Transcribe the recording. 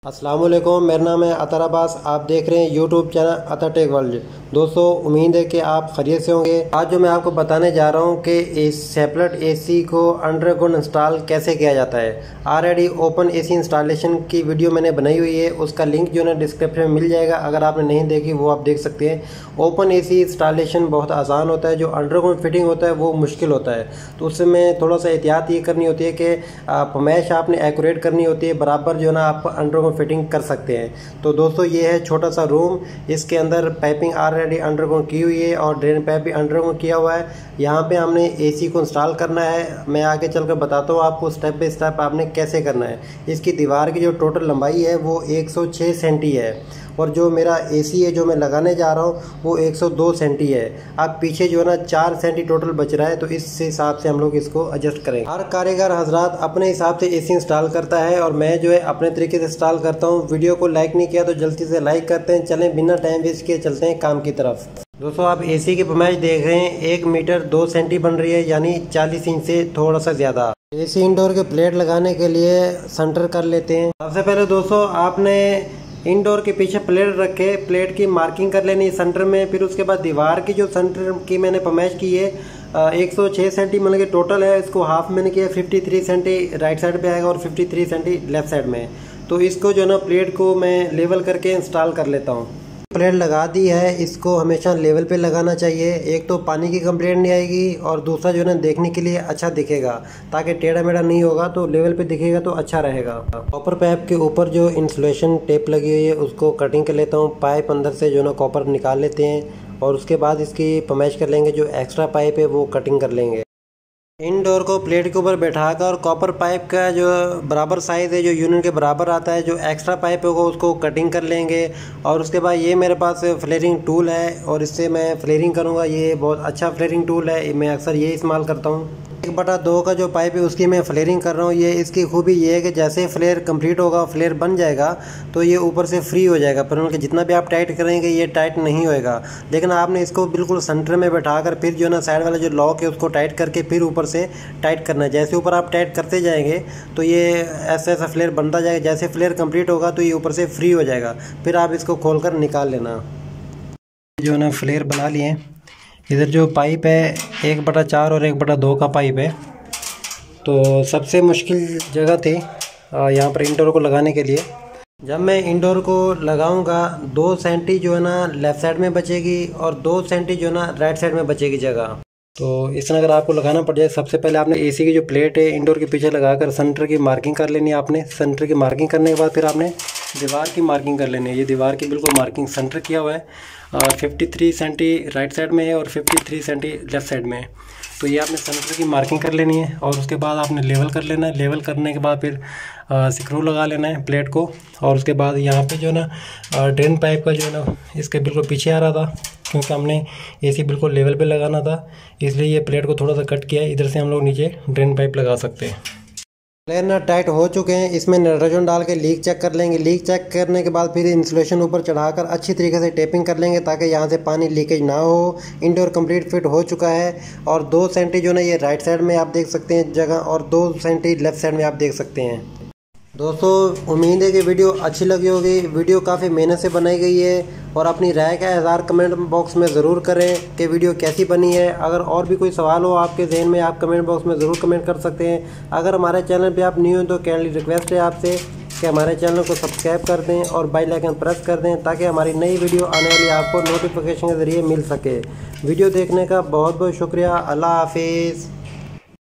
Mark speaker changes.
Speaker 1: अस्सलाम वालेकुम, मेरा नाम है अतर अब्बास। आप देख रहे हैं YouTube channel Atar tech world. दोस्तों, उम्मीद है कि आप खैरियत से होंगे। आज जो मैं आपको बताने जा रहा हूं कि इस सेपरेट एसी को अंडरग्राउंड इंस्टॉल कैसे किया जाता है। ऑलरेडी ओपन एसी इंस्टॉलेशन की वीडियो मैंने बनाई हुई है, उसका लिंक जो है ना डिस्क्रिप्शन में मिल जाएगा। अगर आपने नहीं देखी वो आप देख सकते हैं। ओपन एसी इंस्टॉलेशन बहुत आसान होता है, जो अंडरग्राउंड फिटिंग होता है वो मुश्किल होता है। तो उसमें थोड़ा सा एहतियात ये करनी होती है कि फरमाइश आपने एक्यूरेट करनी होती है, बराबर जो है ना आप अंडरग्राउंड फिटिंग कर सकते हैं। तो दोस्तों, ये है छोटा सा रूम, इसके अंदर पाइपिंग ऑलरेडी अंडरग्राउंड की हुई है और ड्रेन पाइप भी अंडरग्राउंड किया हुआ है। यहाँ पे हमने एसी को इंस्टॉल करना है। मैं आगे चलकर बताता हूँ आपको स्टेप बाय स्टेप आपने कैसे करना है। इसकी दीवार की जो टोटल लंबाई है वो 106 सेंटी है और जो मेरा एसी है जो मैं लगाने जा रहा हूँ वो 102 सेंटी है। अब पीछे जो है ना 4 सेंटी टोटल बच रहा है, तो इस हिसाब से हम लोग इसको एडजस्ट करेंगे। हर कारीगर हजरात अपने हिसाब से एसी इंस्टॉल करता है और मैं जो है अपने तरीके से इंस्टॉल करता हूँ। वीडियो को लाइक नहीं किया तो जल्दी से लाइक करते हैं। चलें बिना टाइम वेस्ट किए चलते हैं काम की तरफ। दोस्तों, आप एसी की पैमाइश देख रहे हैं, 1 मीटर 2 सेंटी बन रही है, यानी 40 इंच से थोड़ा सा ज़्यादा। एसी इंडोर के प्लेट लगाने के लिए सेंटर कर लेते हैं। सबसे पहले दोस्तों, आपने इंडोर के पीछे प्लेट रखे, प्लेट की मार्किंग कर लेनी सेंटर में। फिर उसके बाद दीवार की जो सेंटर की मैंने पैमाइश की है 106 सेंटी मतलब कि टोटल है, इसको हाफ मैंने किया 53 सेंटी राइट साइड पे आएगा और 53 सेंटी लेफ्ट साइड में। तो इसको जो है ना प्लेट को मैं लेवल करके इंस्टॉल कर लेता हूँ। प्लेट लगा दी है, इसको हमेशा लेवल पे लगाना चाहिए। एक तो पानी की कंप्लेंट नहीं आएगी और दूसरा जो है ना देखने के लिए अच्छा दिखेगा, ताकि टेढ़ा मेढ़ा नहीं होगा, तो लेवल पे दिखेगा तो अच्छा रहेगा। कॉपर पाइप के ऊपर जो इंसुलेशन टेप लगी हुई है उसको कटिंग कर लेता हूँ। पाइप अंदर से जो है ना कॉपर निकाल लेते हैं और उसके बाद इसकी पैमाइश कर लेंगे। जो एक्स्ट्रा पाइप है वो कटिंग कर लेंगे। इंडोर को प्लेट के ऊपर बैठाकर कॉपर पाइप का जो बराबर साइज़ है, जो यूनिट के बराबर आता है, जो एक्स्ट्रा पाइप होगा उसको कटिंग कर लेंगे। और उसके बाद ये मेरे पास फ्लेयरिंग टूल है और इससे मैं फ्लेयरिंग करूँगा। ये बहुत अच्छा फ्लेयरिंग टूल है, मैं अक्सर ये इस्तेमाल करता हूँ। 1/2 का जो पाइप है उसकी मैं फ्लेयरिंग कर रहा हूँ। ये इसकी खूबी ये है कि जैसे फ्लेयर कंप्लीट होगा, फ्लेयर बन जाएगा, तो ये ऊपर से फ्री हो जाएगा। पर उनके जितना भी आप टाइट करेंगे ये टाइट नहीं होएगा। लेकिन आपने इसको बिल्कुल सेंटर में बैठाकर फिर जो है ना साइड वाला जो लॉक है उसको टाइट करके फिर ऊपर से टाइट करना है। जैसे ऊपर आप टाइट करते जाएंगे तो ये ऐसा ऐसा फ्लेयर बनता जाएगा। जैसे फ्लेयर कंप्लीट होगा तो ये ऊपर से फ्री हो जाएगा। फिर आप इसको खोलकर निकाल लेना। जो है ना फ्लेयर बना लिए। इधर जो पाइप है 1/4 और 1/2 का पाइप है। तो सबसे मुश्किल जगह थी यहाँ पर इंडोर को लगाने के लिए। जब मैं इंडोर को लगाऊंगा 2 सेंटी जो है ना लेफ़्ट साइड में बचेगी और 2 सेंटी जो है ना राइट साइड में बचेगी जगह। तो इस तरह अगर आपको लगाना पड़ जाए, सबसे पहले आपने एसी की जो प्लेट है इंडोर के पीछे लगाकर सेंटर की मार्किंग कर लेनी है। आपने सेंटर की मार्किंग करने के बाद फिर आपने दीवार की मार्किंग कर लेनी है। ये दीवार की बिल्कुल मार्किंग सेंटर किया हुआ है। 53 सेंटी राइट साइड में है और 53 सेंटी लेफ़्ट साइड में है। तो ये आपने सेंटर की मार्किंग कर लेनी है और उसके बाद आपने लेवल कर लेना है। लेवल करने के बाद फिर स्क्रू लगा लेना है प्लेट को। और उसके बाद यहाँ पे जो है ना ड्रेन पाइप का जो है ना इसके बिल्कुल पीछे आ रहा था, क्योंकि हमने एसी बिल्कुल लेवल पे लगाना था, इसलिए ये प्लेट को थोड़ा सा कट किया है। इधर से हम लोग नीचे ड्रेन पाइप लगा सकते हैं। प्लेट ना टाइट हो चुके हैं, इसमें नाइट्रोजन डाल के लीक चेक कर लेंगे। लीक चेक करने के बाद फिर इंसुलेशन ऊपर चढ़ाकर अच्छी तरीके से टेपिंग कर लेंगे, ताकि यहाँ से पानी लीकेज ना हो। इंडोर कंप्लीट फिट हो चुका है और 2 सेंटी जो ना ये राइट साइड में आप देख सकते हैं जगह और 2 सेंटी लेफ्ट साइड में आप देख सकते हैं। दोस्तों, उम्मीद है कि वीडियो अच्छी लगी होगी। वीडियो काफ़ी मेहनत से बनाई गई है और अपनी राय का इज़हार कमेंट बॉक्स में ज़रूर करें कि वीडियो कैसी बनी है। अगर और भी कोई सवाल हो आपके जहन में, आप कमेंट बॉक्स में ज़रूर कमेंट कर सकते हैं। अगर हमारे चैनल पे आप न्यू हैं तो काइंडली रिक्वेस्ट है आपसे कि हमारे चैनल को सब्सक्राइब कर दें और बेल आइकन प्रेस कर दें, ताकि हमारी नई वीडियो आने वाली आपको नोटिफिकेशन के ज़रिए मिल सके। वीडियो देखने का बहुत बहुत शुक्रिया। अल्लाह हाफिज़।